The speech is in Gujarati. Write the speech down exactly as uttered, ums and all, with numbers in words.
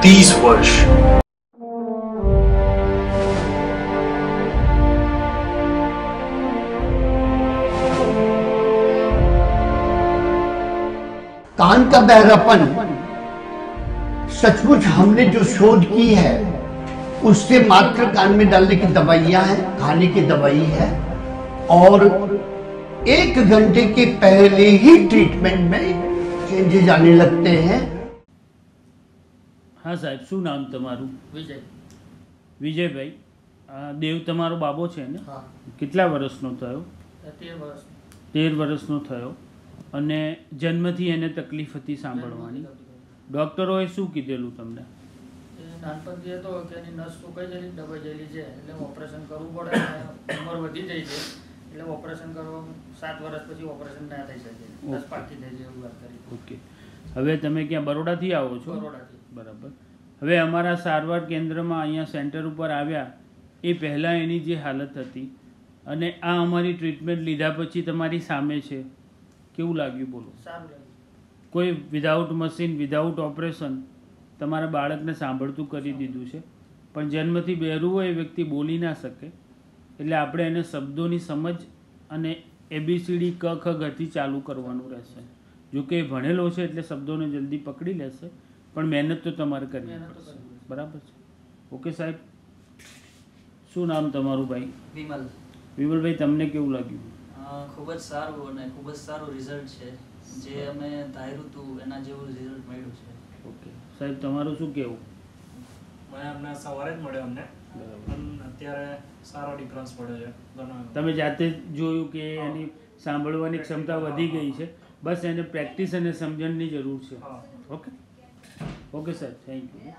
तीस वर्ष। कान का बहरापन सचमुच हमने जो शोध की है उससे मात्र कान में डालने की दवाइयां हैं, खाने की दवाई है और एक घंटे के पहले ही ट्रीटमेंट में चेंजेस आने लगते हैं। हाँ साहेब, શું નામ તમારું? વિજય વિજયભાઈ, આ દેવ તમારો બાબો છે ને? હા, કેટલા વર્ષનો થયો? તેર વર્ષ તેર વર્ષનો થયો અને જન્મથી એને તકલીફ હતી સાંભળવાની. ડૉક્ટરોએ શું કીધેલું તમને? એ નાનપણથી હતો કે એની નસ સુકાઈ ગયેલી, દબાઈ ગયેલી છે એટલે ઓપરેશન કરવું પડે. ઉંમર વધી જાય છે એટલે ઓપરેશન કરવું, સાત વર્ષ પછી ઓપરેશન ના થઈ શકે, નસ પાકી થઈ જાય એવું વાત કરી. ઓકે, હવે તમે ક્યાં બરોડાથી આવો છો? બરોડાથી. બરાબર. હવે અમારા સારવાર કેન્દ્રમાં અહીંયા સેન્ટર ઉપર આવ્યા એ પહેલાં એની જે હાલત હતી અને આ અમારી ટ્રીટમેન્ટ લીધા પછી તમારી સામે છે, કેવું લાગ્યું બોલો? સારું લાગ્યું. કોઈ વિધાઉટ મશીન, વિધાઉટ ઓપરેશન તમારા બાળકને સાંભળતું કરી દીધું છે. પણ જન્મથી બહેરું હોય એ વ્યક્તિ બોલી ના શકે એટલે આપણે એને શબ્દોની સમજ અને એબીસીડી ક ખ ગથી ચાલુ કરવાનું રહેશે. જો કે એ ભણેલો છે એટલે શબ્દોને જલ્દી પકડી લેશે, પણ મહેનત તો તમારે કરવી પડશે. બરાબર છે? ઓકે સાહેબ, શું નામ તમારું ભાઈ? વિમલ. વિમલભાઈ, તમને કેવું લાગ્યું? ખૂબ જ સારું અને ખૂબ જ સારું રિઝલ્ટ છે. જે અમે ધાર્યું હતું એના જેવું રિઝલ્ટ મળ્યું છે. ઓકે સાહેબ, તમારું શું કહેવું? મને અમને સવારે જ મળ્યો અમને, પણ અત્યારે સારો ડિફરન્સ પડ્યો છે ઘણો. તમે જાતે જોયું કે એની સાંભળવાની ક્ષમતા વધી ગઈ છે, બસ એને પ્રેક્ટિસ અને સમજણની જરૂર છે. ઓકે ઓકે સાહેબ, થેન્ક યુ.